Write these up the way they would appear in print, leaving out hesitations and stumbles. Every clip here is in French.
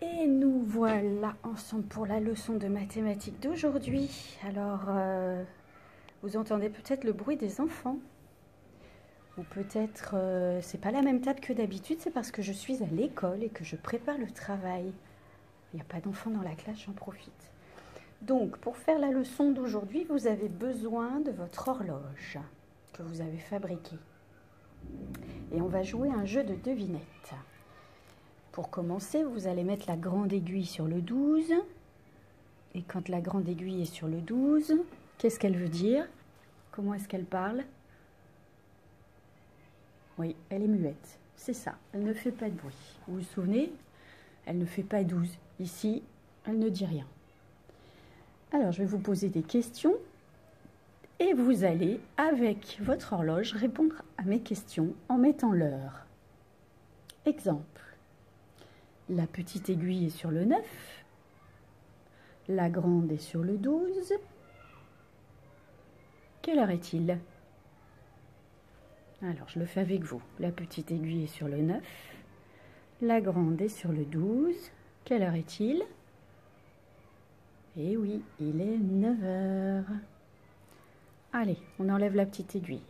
Et nous voilà ensemble pour la leçon de mathématiques d'aujourd'hui. Alors, vous entendez peut-être le bruit des enfants. Ou peut-être, c'est pas la même table que d'habitude, c'est parce que je suis à l'école et que je prépare le travail. Il n'y a pas d'enfants dans la classe, j'en profite. Donc, pour faire la leçon d'aujourd'hui, vous avez besoin de votre horloge que vous avez fabriquée. Et on va jouer un jeu de devinettes. Pour commencer, vous allez mettre la grande aiguille sur le 12. Et quand la grande aiguille est sur le 12, qu'est-ce qu'elle veut dire? Comment est-ce qu'elle parle? Oui, elle est muette. C'est ça, elle ne fait pas de bruit. Vous vous souvenez? Elle ne fait pas 12. Ici, elle ne dit rien. Alors, je vais vous poser des questions. Et vous allez, avec votre horloge, répondre à mes questions en mettant l'heure. Exemple. La petite aiguille est sur le 9. La grande est sur le 12. Quelle heure est-il? Alors, je le fais avec vous. La petite aiguille est sur le 9. La grande est sur le 12. Quelle heure est-il? Eh oui, il est 9 heures. Allez, on enlève la petite aiguille.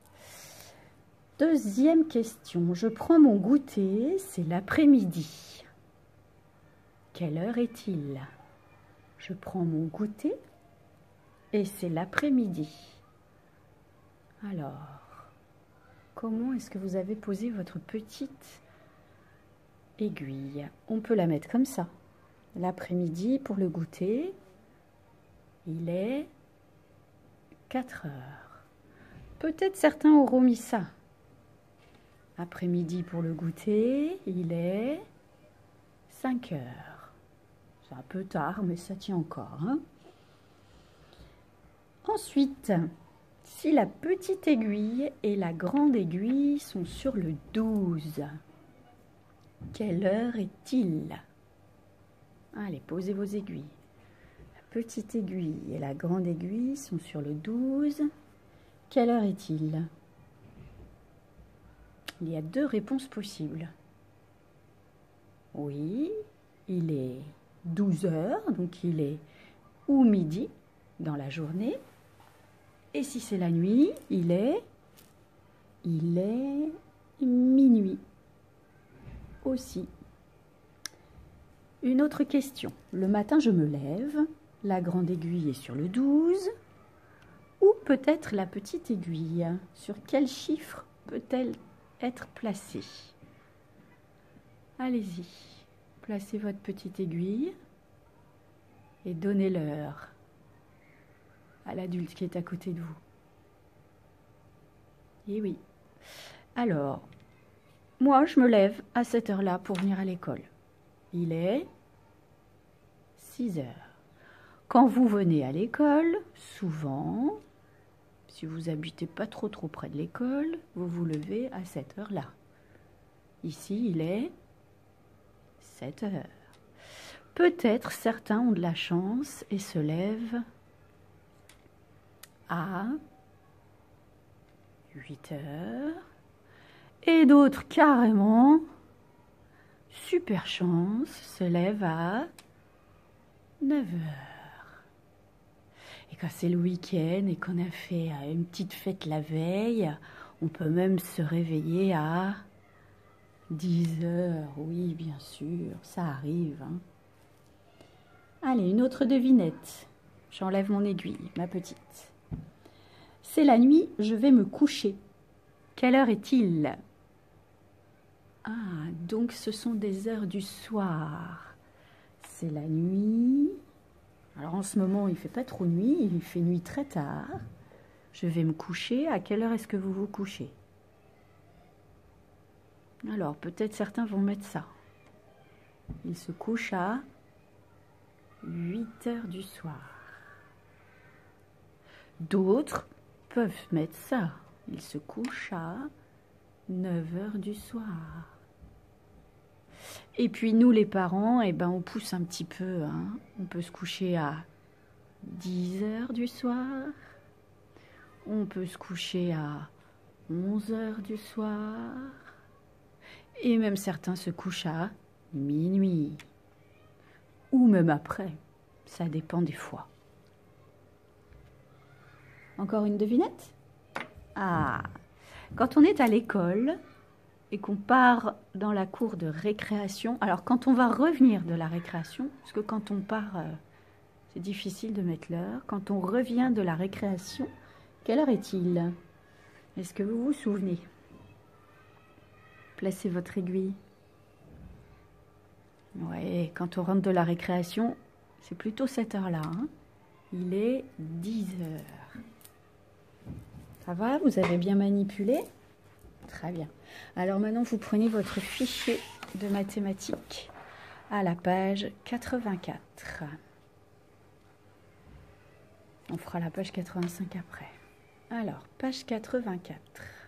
Deuxième question. Je prends mon goûter, c'est l'après-midi. Quelle heure est-il? Je prends mon goûter et c'est l'après-midi. Alors, comment est-ce que vous avez posé votre petite aiguille? On peut la mettre comme ça. L'après-midi pour le goûter, il est 4 heures. Peut-être certains auront mis ça. Après-midi pour le goûter, il est 5 heures. C'est un peu tard, mais ça tient encore, hein. Ensuite, si la petite aiguille et la grande aiguille sont sur le 12, quelle heure est-il? Allez, posez vos aiguilles. La petite aiguille et la grande aiguille sont sur le 12. Quelle heure est-il? Il y a deux réponses possibles. Oui, il est 12 heures, donc il est ou midi dans la journée. Et si c'est la nuit, il est minuit aussi. Une autre question. Le matin, je me lève. La grande aiguille est sur le 12. Ou peut-être la petite aiguille. Sur quel chiffre peut-elle être placée? Allez-y. Placez votre petite aiguille et donnez l'heure à l'adulte qui est à côté de vous. Et oui. Alors, moi, je me lève à cette heure-là pour venir à l'école. Il est 6 heures. Quand vous venez à l'école, souvent, si vous habitez pas trop près de l'école, vous vous levez à cette heure-là. Ici, il est 7 heures. Peut-être certains ont de la chance et se lèvent à 8 heures. Et d'autres carrément, super chance, se lèvent à 9 heures. Et quand c'est le week-end et qu'on a fait une petite fête la veille, on peut même se réveiller à 10 heures. Oui, bien sûr, ça arrive, hein. Allez, une autre devinette. J'enlève mon aiguille, ma petite. C'est la nuit, je vais me coucher. Quelle heure est-il? Ah, donc ce sont des heures du soir. C'est la nuit. Alors en ce moment, il ne fait pas trop nuit, il fait nuit très tard. Je vais me coucher. À quelle heure est-ce que vous vous couchez? Alors, peut-être certains vont mettre ça. Il se couche à 8 heures du soir. D'autres peuvent mettre ça. Il se couche à 9 heures du soir. Et puis nous les parents, eh ben, on pousse un petit peu, hein. On peut se coucher à 10 heures du soir. On peut se coucher à 11 heures du soir. Et même certains se couchent à minuit. ou même après. Ça dépend des fois. Encore une devinette? Ah, quand on est à l'école et qu'on part dans la cour de récréation, alors quand on va revenir de la récréation, parce que quand on part, c'est difficile de mettre l'heure, quand on revient de la récréation, quelle heure est-il? Est-ce que vous vous souvenez? Placez votre aiguille. Ouais, quand on rentre de la récréation, c'est plutôt cette heure-là. Hein. Il est 10 heures. Ça va? Vous avez bien manipulé? Très bien. Alors maintenant, vous prenez votre fichier de mathématiques à la page 84. On fera la page 85 après. Alors, page 84.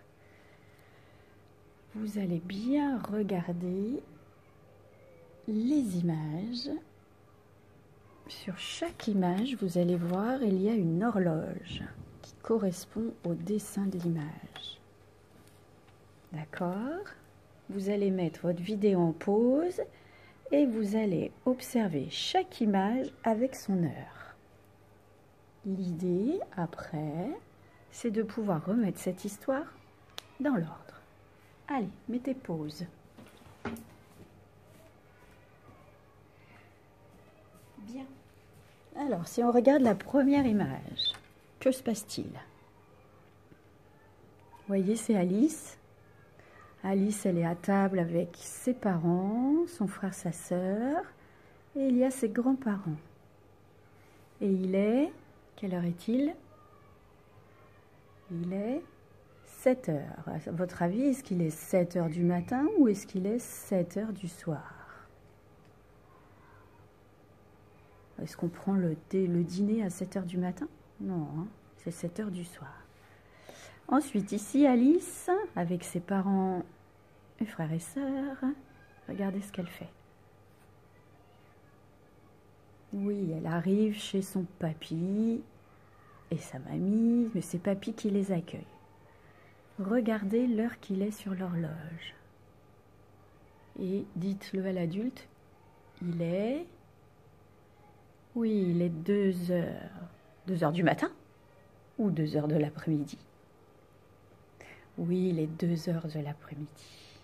Vous allez bien regarder les images. Sur chaque image, vous allez voir, il y a une horloge qui correspond au dessin de l'image. D'accord? Vous allez mettre votre vidéo en pause et vous allez observer chaque image avec son heure. L'idée, après, c'est de pouvoir remettre cette histoire dans l'ordre. Allez, mettez pause. Bien. Alors, si on regarde la première image, que se passe-t-il? Vous voyez, c'est Alice. Alice, elle est à table avec ses parents, son frère, sa sœur, et il y a ses grands-parents. Et il est... Quelle heure est-il? Il est 7 heures. À votre avis, est-ce qu'il est 7 heures du matin ou est-ce qu'il est 7 heures du soir? Est-ce qu'on prend le dîner à 7 heures du matin? Non, hein, c'est 7 heures du soir. Ensuite, ici, Alice, avec ses parents et frères et sœurs, regardez ce qu'elle fait. Oui, elle arrive chez son papy et sa mamie, mais c'est papy qui les accueille. Regardez l'heure qu'il est sur l'horloge. Et dites-le à l'adulte, il est... Oui, il est 2 heures. 2 heures du matin ou 2 heures de l'après-midi? Oui, il est 2 heures de l'après-midi.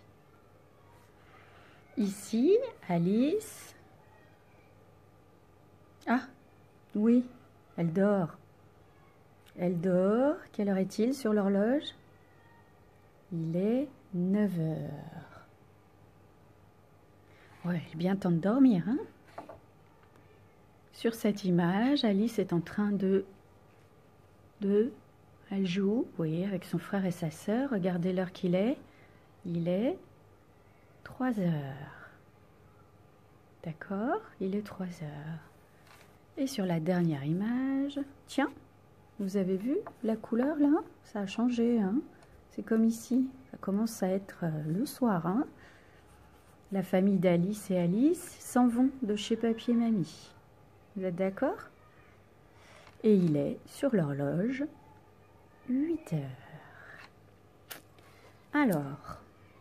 Ici, Alice... Ah, oui, elle dort. Elle dort. Quelle heure est-il sur l'horloge? Il est 9 heures. Ouais, il est bien temps de dormir, hein? Sur cette image, Alice est en train de... Elle joue, vous voyez, avec son frère et sa sœur. Regardez l'heure qu'il est. Il est 3 heures. D'accord? Il est 3 heures. Et sur la dernière image, tiens, vous avez vu la couleur là? Ça a changé, hein? C'est comme ici. Ça commence à être le soir, hein? La famille d'Alice et Alice s'en vont de chez Papy et Mamie. Vous êtes d'accord? Et il est sur l'horloge 8 heures. Alors,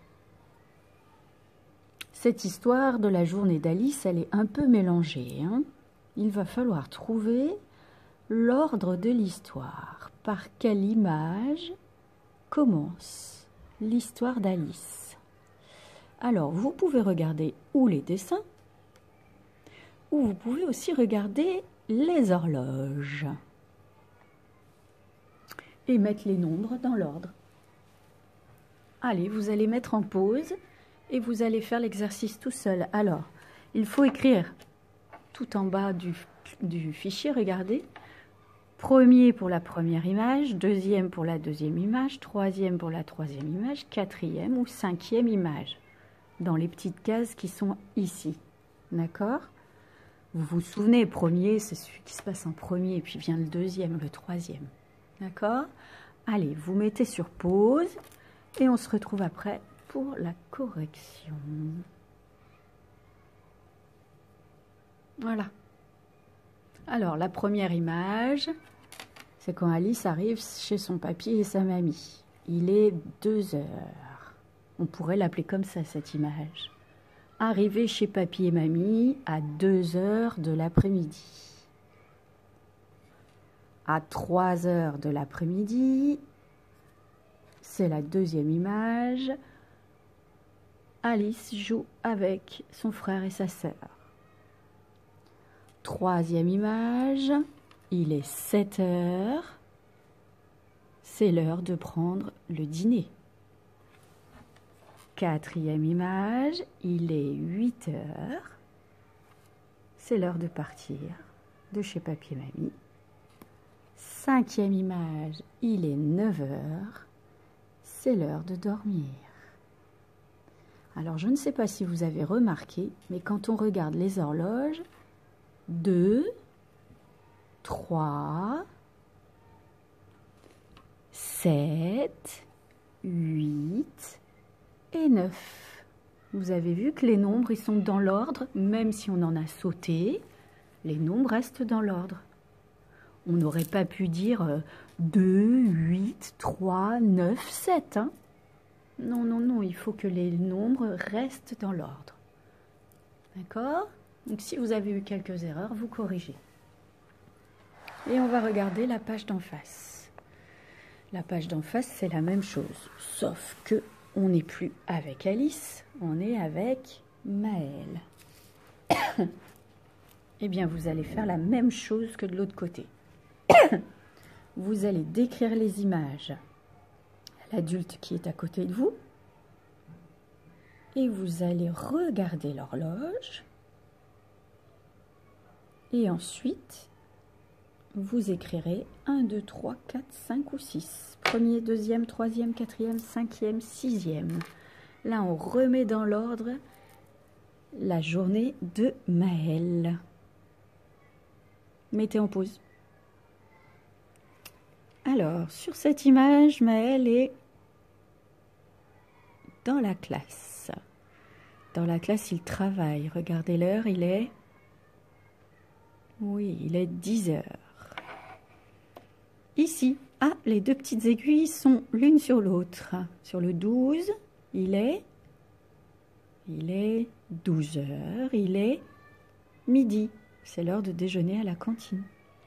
cette histoire de la journée d'Alice, elle est un peu mélangée, hein? Il va falloir trouver l'ordre de l'histoire. Par quelle image commence l'histoire d'Alice? Alors, vous pouvez regarder ou les dessins, ou vous pouvez aussi regarder les horloges et mettre les nombres dans l'ordre. Allez, vous allez mettre en pause et vous allez faire l'exercice tout seul. Alors, il faut écrire tout en bas du fichier, regardez. Premier pour la première image, deuxième pour la deuxième image, troisième pour la troisième image, quatrième ou cinquième image, dans les petites cases qui sont ici. D'accord? Vous vous souvenez, premier, c'est celui qui se passe en premier, puis vient le deuxième, le troisième. D'accord? Allez, vous mettez sur pause et on se retrouve après pour la correction. Voilà. Alors, la première image, c'est quand Alice arrive chez son papy et sa mamie. Il est 2 heures. On pourrait l'appeler comme ça, cette image. Arrivé chez papy et mamie à 2 heures de l'après-midi. À 3 heures de l'après-midi, c'est la deuxième image. Alice joue avec son frère et sa sœur. Troisième image, il est 7 heures. C'est l'heure de prendre le dîner. Quatrième image, il est 8 heures. C'est l'heure de partir de chez papy et mamie. Cinquième image, il est 9 heures. C'est l'heure de dormir. Alors, je ne sais pas si vous avez remarqué, mais quand on regarde les horloges, 2, 3, 7, 8 et 9. Vous avez vu que les nombres, ils sont dans l'ordre, même si on en a sauté, les nombres restent dans l'ordre. On n'aurait pas pu dire 2, 8, 3, 9, 7. Hein? Non, non, non, il faut que les nombres restent dans l'ordre. D'accord? Donc si vous avez eu quelques erreurs, vous corrigez. Et on va regarder la page d'en face. La page d'en face, c'est la même chose, sauf que on n'est plus avec Alice, on est avec Maëlle. Eh bien, vous allez faire la même chose que de l'autre côté. Vous allez décrire les images à l'adulte qui est à côté de vous et vous allez regarder l'horloge et ensuite vous écrirez 1, 2, 3, 4, 5 ou 6. Premier, deuxième, troisième, quatrième, cinquième, sixième. Là, on remet dans l'ordre la journée de Maëlle. Mettez en pause. Alors, sur cette image, Maëlle est dans la classe. Dans la classe, il travaille. Regardez l'heure, il est... Oui, il est 10 heures. Ici, les deux petites aiguilles sont l'une sur l'autre. Sur le 12, il est 12 heures, il est midi. C'est l'heure de déjeuner à la cantine.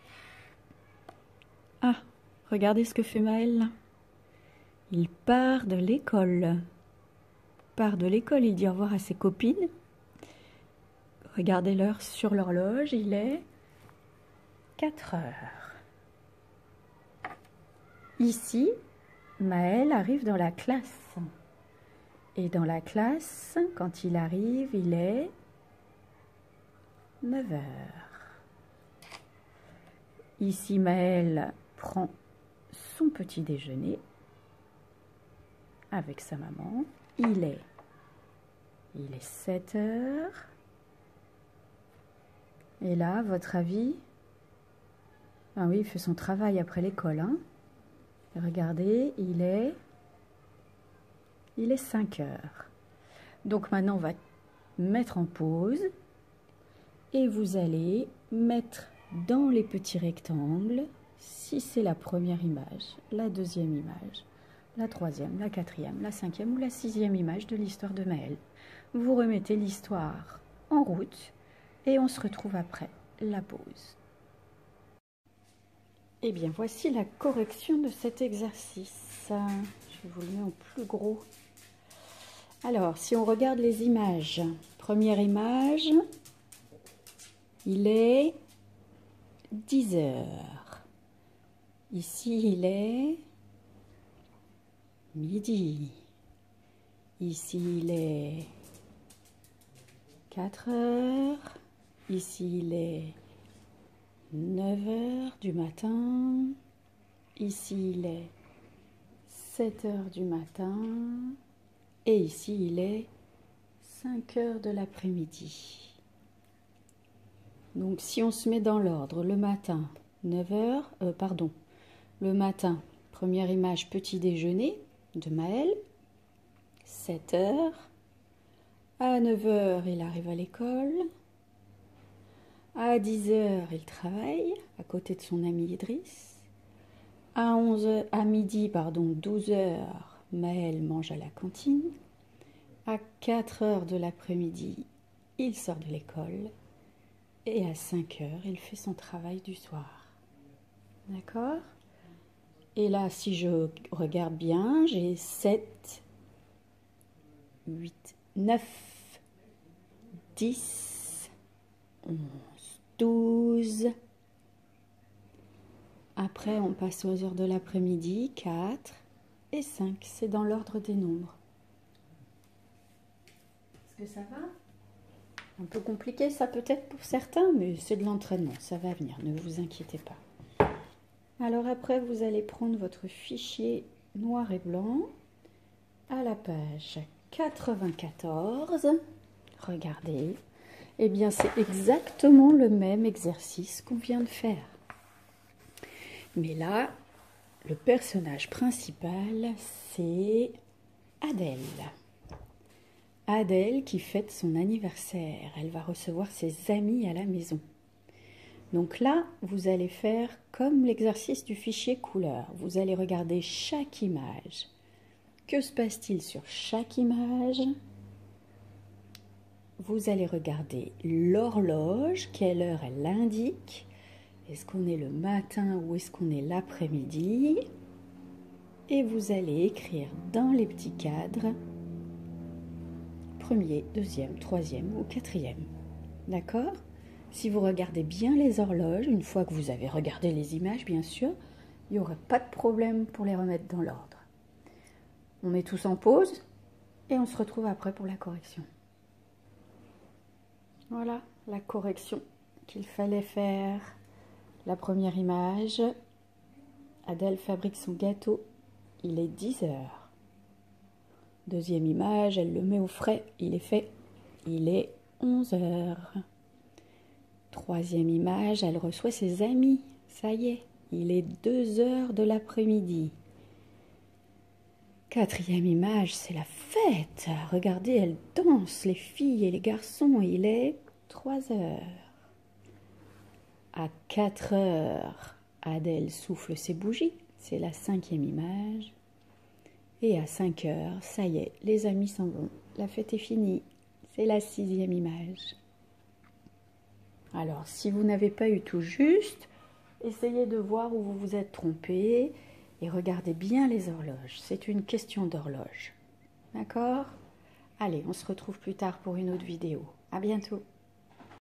Ah, regardez ce que fait Maëlle. Il part de l'école. Il dit au revoir à ses copines. Regardez l'heure sur l'horloge, il est 4 heures. Ici, Maëlle arrive dans la classe. Et dans la classe, quand il arrive, il est 9 heures. Ici, Maëlle prend son petit déjeuner avec sa maman. Il est 7 heures. Et là, à votre avis, ah oui, il fait son travail après l'école, hein. Regardez, il est 5 heures. Donc maintenant, on va mettre en pause et vous allez mettre dans les petits rectangles, si c'est la première image, la deuxième image, la troisième, la quatrième, la cinquième ou la sixième image de l'histoire de Maëlle. Vous remettez l'histoire en route et on se retrouve après la pause. Eh bien, voici la correction de cet exercice. Je vous le mets en plus gros. Alors, si on regarde les images, première image, il est 10 heures. Ici, il est midi. Ici, il est 4 heures. Ici, il est 9 heures du matin. Ici, il est 7 heures du matin. Et ici, il est 5 heures de l'après-midi. Donc, si on se met dans l'ordre, le matin, 9 heures, le matin, première image, petit déjeuner de Maëlle, 7 heures. À 9 heures, il arrive à l'école. À 10 heures, il travaille à côté de son ami Idriss. À midi, 12 heures, Maëlle mange à la cantine. À 4 heures de l'après-midi, il sort de l'école. Et à 5 heures, il fait son travail du soir. D'accord? Et là, si je regarde bien, j'ai 7, 8, 9, 10, 11, 12. Après, on passe aux heures de l'après-midi, 4 et 5. C'est dans l'ordre des nombres. Est-ce que ça va? Un peu compliqué ça peut-être pour certains, mais c'est de l'entraînement, ça va venir, ne vous inquiétez pas. Alors après, vous allez prendre votre fichier noir et blanc à la page 94. Regardez, eh bien c'est exactement le même exercice qu'on vient de faire. Mais là, le personnage principal, c'est Adèle. Adèle qui fête son anniversaire. Elle va recevoir ses amis à la maison. Donc là, vous allez faire comme l'exercice du fichier couleur. Vous allez regarder chaque image. Que se passe-t-il sur chaque image? Vous allez regarder l'horloge, quelle heure elle indique. Est-ce qu'on est le matin ou est-ce qu'on est l'après-midi? Et vous allez écrire dans les petits cadres premier, deuxième, troisième ou quatrième. D'accord? Si vous regardez bien les horloges, une fois que vous avez regardé les images, bien sûr, il n'y aura pas de problème pour les remettre dans l'ordre. On met tous en pause et on se retrouve après pour la correction. Voilà la correction qu'il fallait faire. La première image, Adèle fabrique son gâteau, il est 10 heures. Deuxième image, elle le met au frais, il est fait, il est 11 heures. Troisième image, elle reçoit ses amis, ça y est, il est 2 heures de l'après-midi. Quatrième image, c'est la fête, regardez, elle danse, les filles et les garçons, il est 3 heures. À 4 heures, Adèle souffle ses bougies, c'est la cinquième image. Et à 5 heures, ça y est, les amis s'en vont. La fête est finie. C'est la sixième image. Alors, si vous n'avez pas eu tout juste, essayez de voir où vous vous êtes trompé et regardez bien les horloges. C'est une question d'horloge. D'accord? Allez, on se retrouve plus tard pour une autre vidéo. À bientôt.